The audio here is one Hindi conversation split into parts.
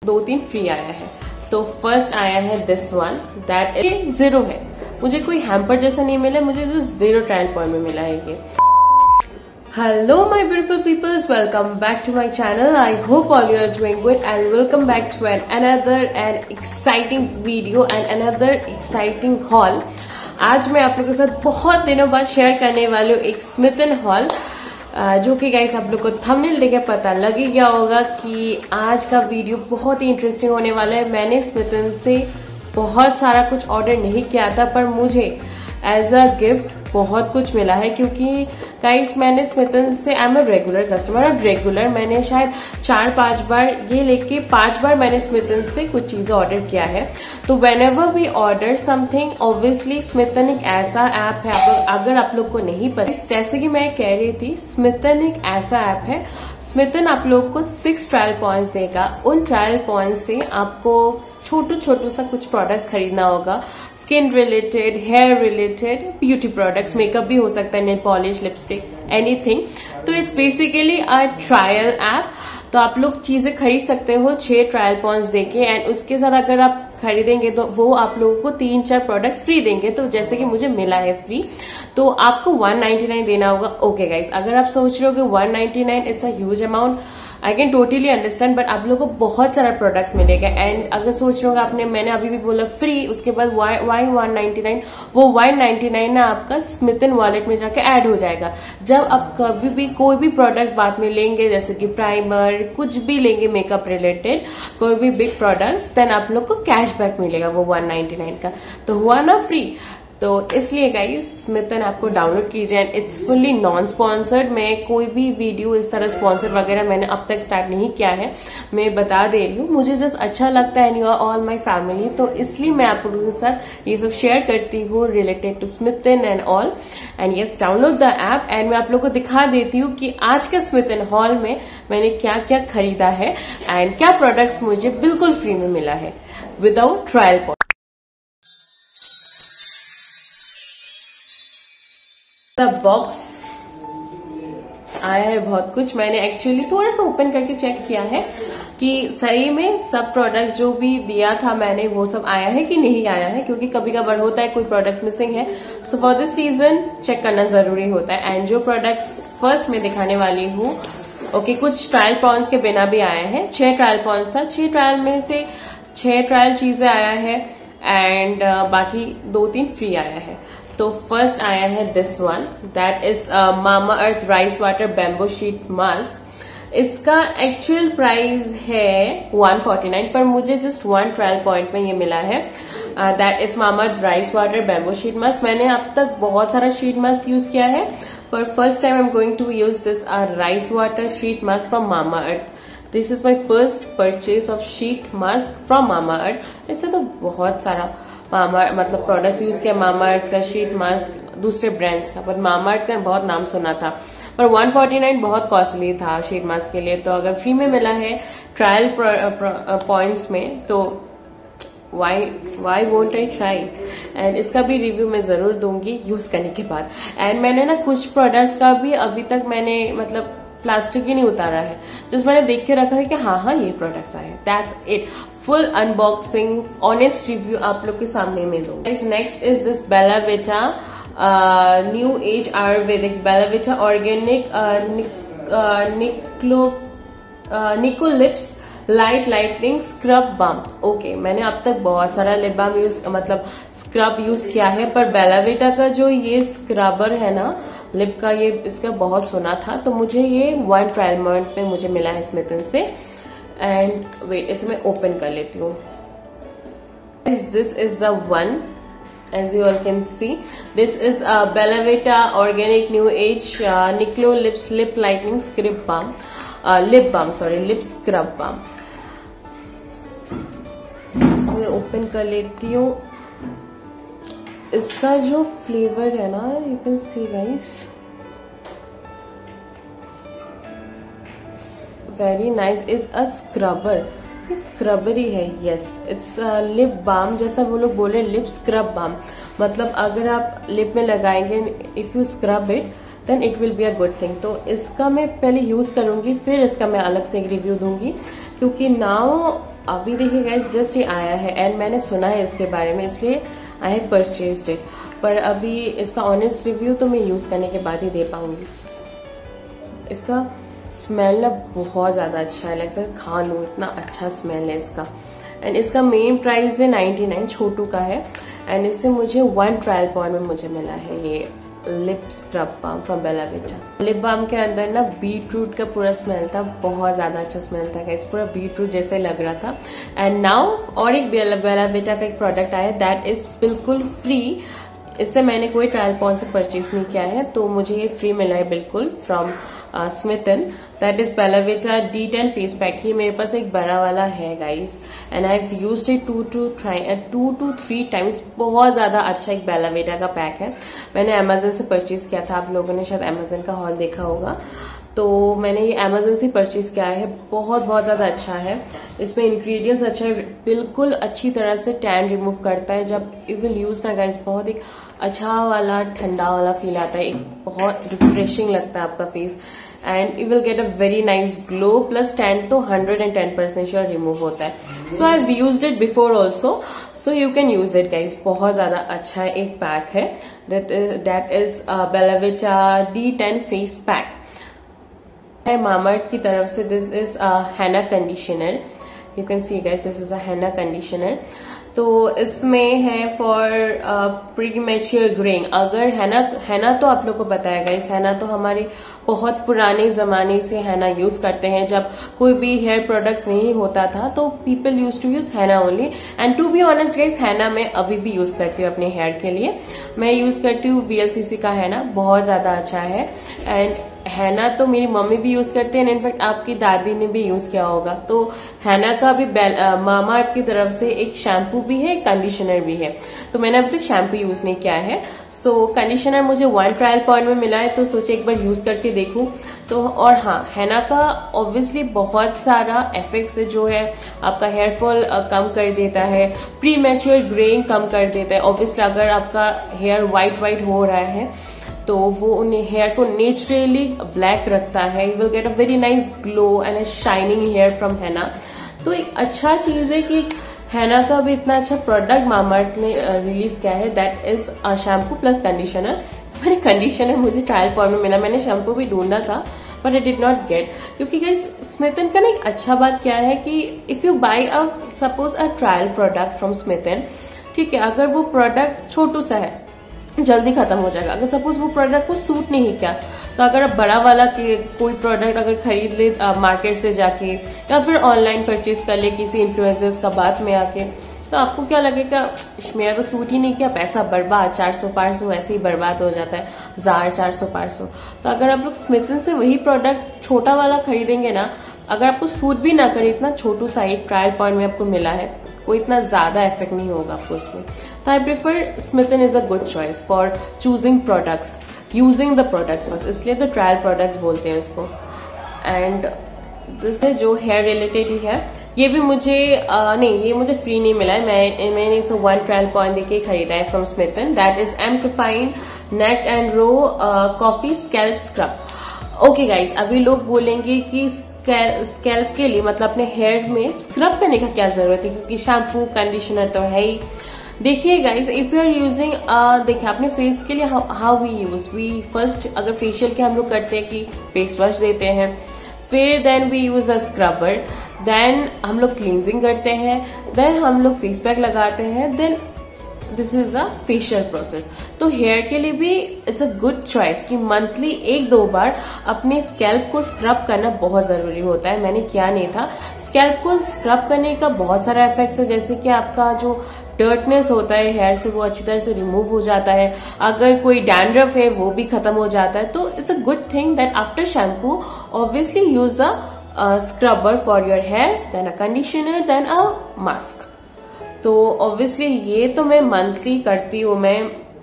2-3 फ्री आया है। तो फर्स्ट आया है दिस वन, दैट इज 0 है। मुझे कोई हैम्पर जैसा नहीं मिला, मुझे जो 0 ट्रायल पॉइंट में मिला है ये। Hello my beautiful peoples, welcome back to my channel. I hope all you are doing good and welcome back to another exciting video and another exciting haul. आज मैं आप लोगों के साथ बहुत दिनों बाद शेयर करने वाली हूँ एक स्मिथ एंड हॉल, जो कि गाइस आप लोग को थंबनेल देख के पता लग ही गया होगा कि आज का वीडियो बहुत ही इंटरेस्टिंग होने वाला है। मैंने स्मिथ एंड से बहुत सारा कुछ ऑर्डर नहीं किया था, पर मुझे एज अ गिफ्ट बहुत कुछ मिला है, क्योंकि गाइस मैंने स्मिथ एंड से I am a regular customer और रेगुलर मैंने शायद 4-5 बार ये लेके 5 बार मैंने स्मिथ एंड से कुछ चीजें ऑर्डर किया है। तो whenever we order something, obviously Smytten एक ऐसा ऐप है, अगर आप लोग को नहीं पता, जैसे कि मैं कह रही थी, स्मिथ एंड एक ऐसा ऐप है। स्मिथ एंड आप लोग को 6 ट्रायल पॉइंट्स देगा। उन ट्रायल पॉइंट्स से आपको छोटू सा कुछ प्रोडक्ट्स खरीदना होगा, skin related, hair related, beauty products, makeup भी हो सकता है, नेल पॉलिश, लिपस्टिक, एनीथिंग। तो it's basically a trial app. तो आप लोग चीजें खरीद सकते हो 6 ट्रायल पॉइंट्स देके, एंड उसके साथ अगर आप खरीदेंगे तो वो आप लोगों को 3-4 प्रोडक्ट्स फ्री देंगे। तो जैसे कि मुझे मिला है फ्री, तो आपको 199 देना होगा। ओके गाइस, अगर आप सोच रहे हो कि 199 it's a huge amount, I can totally understand, but आप लोगों को बहुत सारा प्रोडक्ट्स मिलेगा। एंड अगर सोच रहे हो मैंने अभी भी बोला फ्री, उसके बाद वाई 199, वो 199 ना आपका स्मिथ एंड वॉलेट में जाके ऐड हो जाएगा। जब आप कभी भी कोई भी प्रोडक्ट्स बाद में लेंगे, जैसे कि प्राइमर, कुछ भी लेंगे मेकअप रिलेटेड, कोई भी बिग प्रोडक्ट्स, देन आप लोग को कैशबैक मिलेगा वो 199 का। तो हुआ ना फ्री। तो इसलिए गाइस स्मिथ एंड आपको डाउनलोड कीजिए। And it's fully non sponsored. मैं कोई भी वीडियो इस तरह स्पॉन्सर वगैरह मैंने अब तक स्टार्ट नहीं किया है, मैं बता दे रही हूँ। मुझे जस्ट अच्छा लगता है, and you are all my family, तो इसलिए मैं आप लोगों के साथ ये सब शेयर करती हूँ related to Smith and all. And yes, download the app. And मैं आप लोगों को दिखा देती हूँ कि आज के स्मिथ एंड हॉल में मैंने क्या क्या खरीदा है एंड क्या प्रोडक्ट्स मुझे बिल्कुल फ्री में मिला है विदाउट ट्रायल पॉइंट। बॉक्स आया है बहुत कुछ। मैंने एक्चुअली थोड़ा सा ओपन करके चेक किया है कि सही में सब प्रोडक्ट्स जो भी दिया था मैंने वो सब आया है कि नहीं आया है, क्योंकि कभी कभार होता है कोई प्रोडक्ट्स मिसिंग है। So for this season check करना जरूरी होता है। एंड जो प्रोडक्ट्स फर्स्ट में दिखाने वाली हूँ, ओके, कुछ ट्रायल पॉइंट्स के बिना भी आया है। 6 ट्रायल पॉइंट्स था, 6 ट्रायल में से 6 ट्रायल चीजें आया है, एंड बाकी 2-3 फ्री आया है। तो फर्स्ट आया है this one, that is Mamaearth rice water bamboo sheet mask. इसका एक्चुअल प्राइस है 149, पर मुझे जस्ट 1 ट्रायल पॉइंट में ये मिला है। That is Mamaearth rice water bamboo sheet mask. मैंने अब तक बहुत सारा शीट मास्क यूज किया है, पर first time I am going to use this rice water sheet mask from Mamaearth. This is my first purchase of sheet mask from Mamaearth. इससे तो बहुत सारा मतलब प्रोडक्ट्स यूज किया, मामा अर्थ का शीट मास्क, दूसरे ब्रांड्स का, पर मामा अर्थ का बहुत नाम सुना था, पर 149 बहुत कॉस्टली था शीट मास्क के लिए। तो अगर फ्री में मिला है ट्रायल पॉइंट्स में, तो why won't I try. And इसका भी रिव्यू मैं जरूर दूंगी यूज करने के बाद। एंड मैंने ना कुछ प्रोडक्ट्स का भी अभी तक मैंने मतलब प्लास्टिक ही नहीं उतारा है, जस्ट मैंने देख के रखा है कि हाँ ये प्रोडक्ट्स आए। That's it. Full unboxing honest review आप लोग के सामने में दूंगा। Next is this Bella Vita new age ayurvedic Bella Vita organic Nico lips light lightening scrub balm. Okay, मैंने अब तक बहुत सारा लिप बाम मतलब स्क्रब यूज किया है, पर बेला विटा का जो ये स्क्रबर है ना लिप का, ये इसका बहुत सुना था, तो मुझे ये 1 ट्रायल पॉइंट में मुझे मिला है स्मिथ एंड से। एंड वेट, इसे मैं ओपन कर लेती हूँ। This is the one, as you all can see, this is Bella Vita organic new age Niclo lips lip lightening scrub balm, lip scrub balm। इसे ओपन कर लेती हूँ। इसका जो फ्लेवर है ना, you can see guys, very nice. Is a scrubber, scrubber ही है। यस, इट्स लिप बाम, जैसा वो लोग बोले लिप स्क्रब बाम, मतलब अगर आप लिप में लगाएंगे, if you scrub it then it will be a good thing. तो इसका मैं पहले यूज करूंगी, फिर इसका मैं अलग से एक रिव्यू दूंगी, क्योंकि नाउ अभी देखिए गाइस जस्ट ये आया है एंड मैंने सुना है इसके बारे में, इसलिए आई हैव परचेज्ड इट। पर अभी इसका ऑनेस्ट रिव्यू तो मैं यूज करने के बाद ही दे पाऊंगी। इसका स्मेल ना बहुत ज्यादा अच्छा है, लगता है खा लूं, इतना अच्छा स्मेल है इसका। एंड इसका मेन प्राइस है 99, छोटू का है। एंड इससे मुझे 1 ट्रायल पॉइंट में मुझे मिला है ये lip scrub balm from Bella Vita. Lip balm के अंदर ना बीट रूट का पूरा स्मेल था, बहुत ज्यादा अच्छा स्मेल था गाइस, पूरा बीट रूट जैसे लग रहा था। एंड नाउ और एक बेला विटा का एक प्रोडक्ट आया दैट इज बिल्कुल फ्री। इससे मैंने कोई ट्रायल पॉइंट से परचेज नहीं किया है, तो मुझे ये फ्री मिला है बिल्कुल from Smytten. That is Bella Vita D10 face pack. ये मेरे पास एक बड़ा वाला है guys and I have used it 2 to 3 times. बहुत ज्यादा अच्छा एक बेला विटा का पैक है। मैंने अमेजन से परचेज किया था, आप लोगों ने शायद अमेजन का हॉल देखा होगा, तो मैंने ये अमेजन से परचेज किया है। बहुत ज्यादा अच्छा है, इसमें इंग्रेडिएंट्स अच्छा है, बिल्कुल अच्छी तरह से टैन रिमूव करता है। जब यू विल यूज ना गाइस, बहुत एक अच्छा वाला ठंडा वाला फील आता है, एक बहुत रिफ्रेशिंग लगता है आपका face and you will get a very nice glow plus tan तो 110% श्योर रिमूव होता है। So I have used it before also, so you can use it guys. बहुत ज्यादा अच्छा एक पैक है, that is Bella Vita D10 face pack है मामाअर्थ की तरफ से। This is henna conditioner, you can see guys, this is a henna conditioner. तो इसमें है फॉर प्रीमेच्योर ग्रेइंग। अगर हैना तो आप लोग को पता है गाइस, हैना तो हमारे बहुत पुराने जमाने से हैना यूज करते हैं। जब कोई भी हेयर प्रोडक्ट्स नहीं होता था तो people use to use henna only. And to be honest guys, henna मैं अभी भी यूज करती हूँ अपने हेयर के लिए। मैं यूज करती हूँ VLCC का हैना, बहुत ज्यादा अच्छा है। एंड हैना तो मेरी मम्मी भी यूज करते हैं, इनफैक्ट आपकी दादी ने भी यूज किया होगा। तो हैना का भी मामाअर्थ की तरफ से एक शैम्पू भी है, कंडीशनर भी है। तो मैंने अभी तक शैम्पू यूज नहीं किया है। सो कंडीशनर मुझे 1 ट्रायल पॉइंट में मिला है, तो सोचे एक बार यूज करके देखूं। तो और हाँ, हैना का ऑब्वियसली बहुत सारा इफेक्ट्स है, जो है आपका हेयर फॉल कम कर देता है, प्री मैच्योर ग्रेइंग कम कर देता है। ऑब्वियसली अगर आपका हेयर व्हाइट हो रहा है तो वो उन्हें हेयर को नेचुरली ब्लैक रखता है। You will get a very nice glow and a shining hair from henna. तो एक अच्छा चीज है कि हैना का भी इतना अच्छा प्रोडक्ट मामाअर्थ ने रिलीज किया है, that is shampoo plus conditioner. मैंने कंडीशनर मुझे ट्रायल फॉर्म में मिला, मैंने शैम्पू भी ढूंढा था but I did not get. क्योंकि गाइस स्मिथन का ना एक अच्छा बात क्या है कि if you buy suppose a trial product from Smytten, ठीक है, अगर वो प्रोडक्ट छोटू सा है जल्दी खत्म हो जाएगा। अगर सपोज वो प्रोडक्ट को सूट नहीं किया, तो अगर आप बड़ा वाला कोई प्रोडक्ट अगर खरीद ले मार्केट से जाके या फिर ऑनलाइन परचेज कर ले किसी इन्फ्लुएंसर्स का बात में आके, तो आपको क्या लगेगा, मेरा तो सूट ही नहीं किया, पैसा बर्बाद, 400-500 ऐसे ही बर्बाद हो जाता है, 1000-400-500। तो अगर आप लोग स्मिथन से वही प्रोडक्ट छोटा वाला खरीदेंगे ना, अगर आपको सूट भी ना करे, इतना छोटू सा एक ट्रायल पॉइंट में आपको मिला है, कोई इतना ज्यादा इफेक्ट नहीं होगा आपको उसमें। तो I prefer Smytten is a good choice for choosing products, using the products बस, इसलिए तो ट्रायल प्रोडक्ट्स बोलते हैं उसको। एंड जैसे जो हेयर रिलेटेड ही है, ये भी मुझे नहीं, ये मुझे फ्री नहीं मिला है, मैंने इसे 1 ट्रायल पॉइंट देके खरीदा है from Smytten. That is amplifying net and raw coffee scalp scrub. Okay guys, अभी लोग बोलेंगे कि स्कैल्प के लिए मतलब अपने हेयर में स्क्रब करने का क्या जरूरत है, क्योंकि शैम्पू कंडीशनर तो है ही। देखिए guys, if you are using, देखिए अपने फेस के लिए how we use, we first अगर फेशियल के हम लोग करते हैं कि फेस वॉश देते हैं, फिर then we use a scrubber, then हम लोग क्लींजिंग करते हैं, देन हम लोग फेस पैक लगाते हैं, then this is a facial process. तो हेयर के लिए भी इट्स अ गुड चॉइस कि मंथली 1-2 बार अपने स्कैल्प को स्क्रब करना बहुत जरूरी होता है। मैंने किया नहीं था। स्कैल्प को स्क्रब करने का बहुत सारा इफेक्ट्स है, जैसे कि आपका जो डर्टनेस होता है हेयर से वो अच्छी तरह से रिमूव हो जाता है, अगर कोई डैंड्रफ है वो भी खत्म हो जाता है। तो it's a good thing that after shampoo obviously use a scrubber for your hair, then a conditioner, then a mask. तो ऑब्वियसली ये तो मैं मंथली करती हूँ, मैं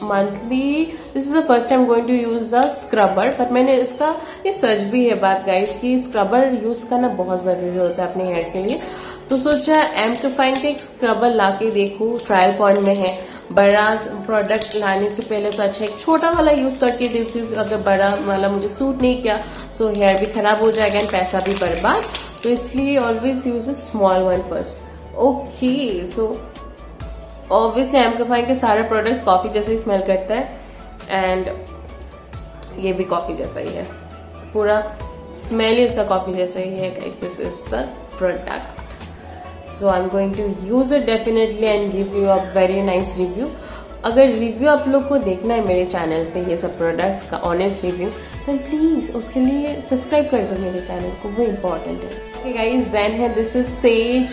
monthly, this is the first time going to use the scrubber. But मैंने इसका ये सच भी है बात गाइस कि स्क्रबर यूज करना बहुत जरूरी होता है अपने हेयर के लिए। तो सोचा एम्प्लीफाइंग का एक स्क्रबर लाके देखूं, ट्रायल पॉइंट में है। बड़ा प्रोडक्ट लाने से पहले तो अच्छा एक छोटा वाला यूज करके देखती हूँ, अगर बड़ा वाला मुझे सूट नहीं किया तो हेयर भी खराब हो जाएगा एंड पैसा भी बर्बाद। तो इसलिए always use a small one first. Okay, so obviously amplify के सारे प्रोडक्ट्स कॉफी जैसे ही स्मेल करता है एंड ये भी कॉफी जैसा ही है, पूरा स्मेल ही इसका कॉफी जैसा ही है guys. This is the product, so I am going to use it definitely and give you a very nice review. अगर रिव्यू आप लोग को देखना है मेरे चैनल पे ये सब प्रोडक्ट्स का ऑनेस्ट रिव्यू, तो प्लीज उसके लिए सब्सक्राइब कर दो मेरे चैनल को, वो इम्पोर्टेंट है। Okay guys, then है this is Sage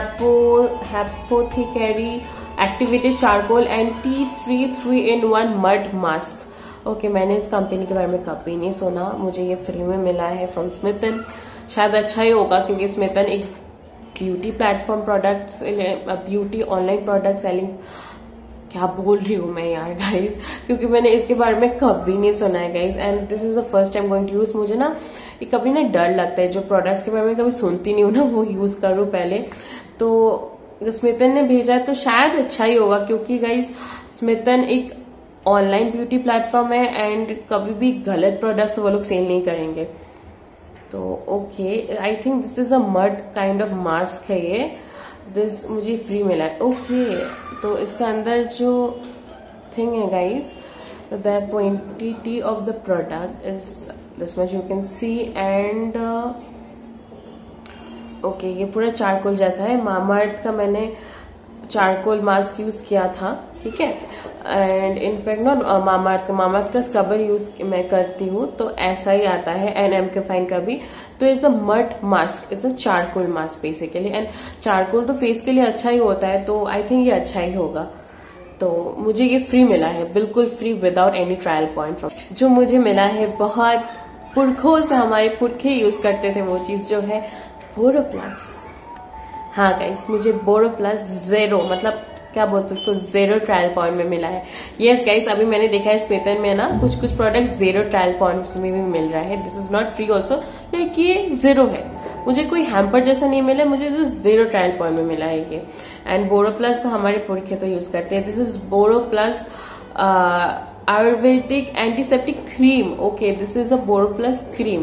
Apothecary Activated Charcoal and Tea Tree 3-in-1 Mud Mask। Okay, मैंने इस कंपनी के बारे में कभी नहीं सुना, मुझे ये फ्री में मिला है फ्रॉम स्मिथन। शायद अच्छा ही होगा क्योंकि स्मिथन एक beauty platform products, beauty online product selling, क्या बोल रही हूँ मैं यार गाइज, क्योंकि मैंने इसके बारे में कभी नहीं सुना है guys and this is the first time going to use. मुझे ना कभी ना डर लगता है जो प्रोडक्ट्स के बारे में कभी सुनती नहीं हूँ ना, वो यूज करूँ पहले। तो स्मिथन ने भेजा है तो शायद अच्छा ही होगा क्योंकि गाइज स्मिथन एक ऑनलाइन ब्यूटी प्लेटफॉर्म है एंड कभी भी गलत प्रोडक्ट्स वो लोग सेल नहीं करेंगे। तो okay, I think this is a mud kind of mask है ये, दिस मुझे फ्री मिला है। ओके, तो इसका अंदर जो थिंग है guys, the quantity of the product is this much you can see and okay, ये पूरा चारकोल जैसा है। मामाअर्थ का मैंने चारकोल मास्क यूज किया था, ठीक है, एंड इनफैक्ट नॉट मामाअर्थ का स्क्रबर यूज मैं करती हूँ तो ऐसा ही आता है एंड एम्प्लीफाइन का भी। तो it's a mud mask, it's a charcoal mask basically and charcoal तो फेस के लिए अच्छा ही होता है, तो आई थिंक ये अच्छा ही होगा। तो मुझे ये फ्री मिला है, बिल्कुल free, without any trial point. जो मुझे मिला है बहुत पुरखों से, हमारे पुरखे यूज करते थे वो चीज, जो है बोरोप्लस। हाँ गाइस, मुझे बोरोप्लस 0 मतलब क्या बोलते हैं उसको, 0 ट्रायल पॉइंट में मिला है। यस गाइस, अभी मैंने देखा है स्मिथन में ना कुछ प्रोडक्ट 0 ट्रायल पॉइंट्स में भी मिल रहा है। This is not free also, like ये 0 है, मुझे कोई हैम्पर जैसा नहीं मिला, मुझे 0 ट्रायल पॉइंट में मिला है ये। एंड बोरोप्लस तो हमारे पुरखे तो यूज करते हैं। This is Boroplus ayurvedic antiseptic cream. Okay, this is a Boroplus cream,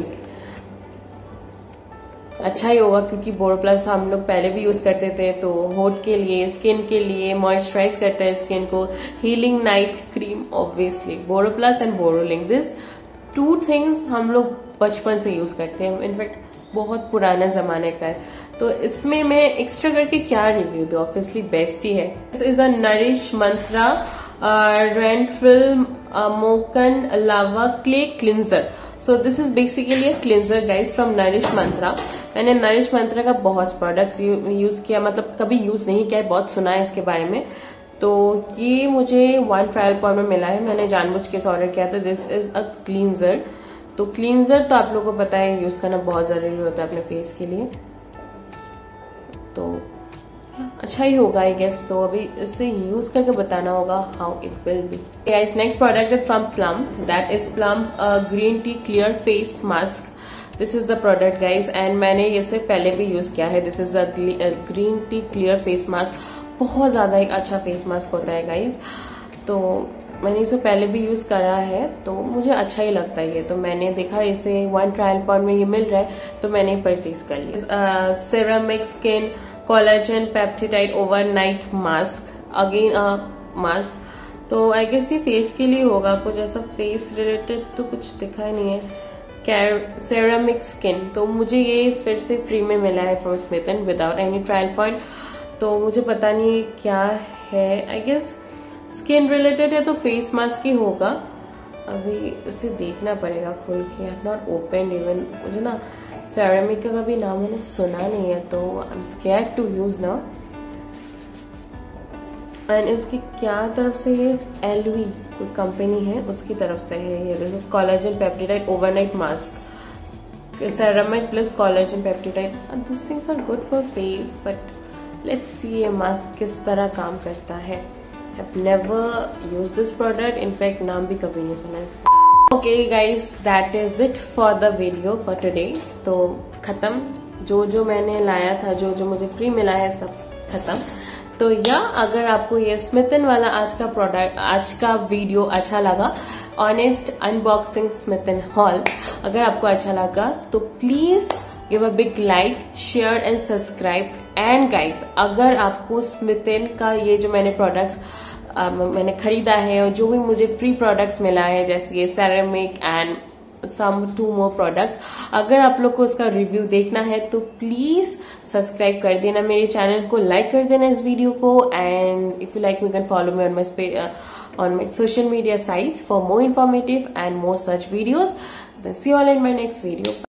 अच्छा ही होगा क्योंकि बोरोप्लस हम लोग पहले भी यूज करते थे, तो होठ के लिए, स्किन के लिए मॉइस्चराइज करता है स्किन को, healing night cream. Obviously Boroplus and Boroline, this 2 things हम लोग बचपन से यूज करते हैं, इनफैक्ट बहुत पुराना जमाने का है। तो इसमें मैं एक्स्ट्रा करके क्या रिव्यू दूं, ऑब्वियसली बेस्ट ही है। This is a Nourish Mantra रेंटफिल मोकन lava clay cleanser. So this is basically a cleanser guys from Nourish Mantra. मैंने नरिश मंत्रा का बहुत प्रोडक्ट्स यूज किया, मतलब कभी यूज नहीं किया है, बहुत सुना है इसके बारे में। तो ये मुझे 1 ट्रायल पॉइंट में मिला है, मैंने जानबूझ के ऑर्डर किया था। This is a cleanser. तो क्लींजर तो आप लोगों को पता है यूज करना बहुत जरूरी होता है अपने फेस के लिए, तो अच्छा ही होगा आई गेस। तो अभी इसे यूज करके बताना होगा how it will be. Guys, next product is from Plum, that is Plum green tea clear face mask. This is the product guys and मैंने इसे पहले भी यूज किया है। This is a green tea clear face mask, बहुत ज्यादा एक अच्छा फेस मास्क होता है गाइज। तो मैंने इसे पहले भी यूज करा है तो मुझे अच्छा ही लगता है ये, तो मैंने देखा इसे 1 ट्रायल पॉइंट में ये मिल रहा है तो मैंने परचेज कर लिया। Ceramic skin collagen peptide overnight mask, again mask. तो आई गेस ये फेस के लिए होगा, कुछ ऐसा फेस रिलेटेड तो कुछ दिखा नहीं है। सेरामिक स्किन, तो मुझे ये फिर से फ्री में मिला है from Smytten without any trial point. तो मुझे पता नहीं क्या है, आई गेस स्किन रिलेटेड है तो फेस मास्क ही होगा। अभी इसे देखना पड़ेगा खोल के, I have not opened even. मुझे ना सेरामिक का कभी नाम मैंने सुना नहीं है तो I am scared to use now. And इसकी क्या तरफ से ये LV कोई कंपनी है उसकी तरफ से है ये। This is collagen peptide overnight mask, ceramide plus collagen peptide. This things are good for face, but let's see ये मास्क किस तरह काम करता है। I've never used this product, in fact नाम भी कभी नहीं सुना इसका। Okay guys, that is it for the video for today। तो खत्म, जो मैंने लाया था, जो मुझे फ्री मिला है सब खत्म। तो या अगर आपको ये स्मिथन वाला आज का वीडियो अच्छा लगा, ऑनेस्ट अनबॉक्सिंग स्मिथन हॉल, अगर आपको अच्छा लगा तो please give a big like, share and subscribe and guys, अगर आपको स्मिथन का ये जो मैंने प्रोडक्ट्स मैंने खरीदा है और जो भी मुझे फ्री प्रोडक्ट्स मिला है, जैसे ये ceramide and some 2 more products, अगर आप लोग को उसका रिव्यू देखना है तो प्लीज सब्सक्राइब कर देना मेरे चैनल को, लाइक कर देना इस वीडियो को, and if you like me can follow me on my social media sites for more informative and more such videos. Then see you all in my next video.